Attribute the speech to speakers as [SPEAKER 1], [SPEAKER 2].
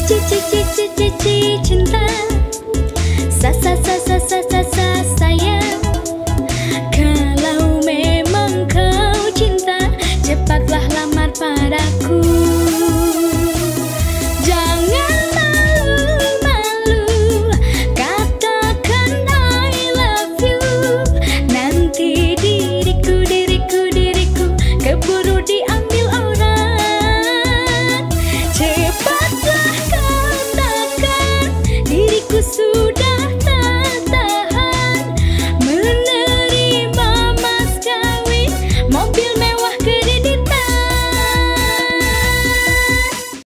[SPEAKER 1] Cici cinta, sayang. Kalau memang kau cinta, cepatlah lamar padaku.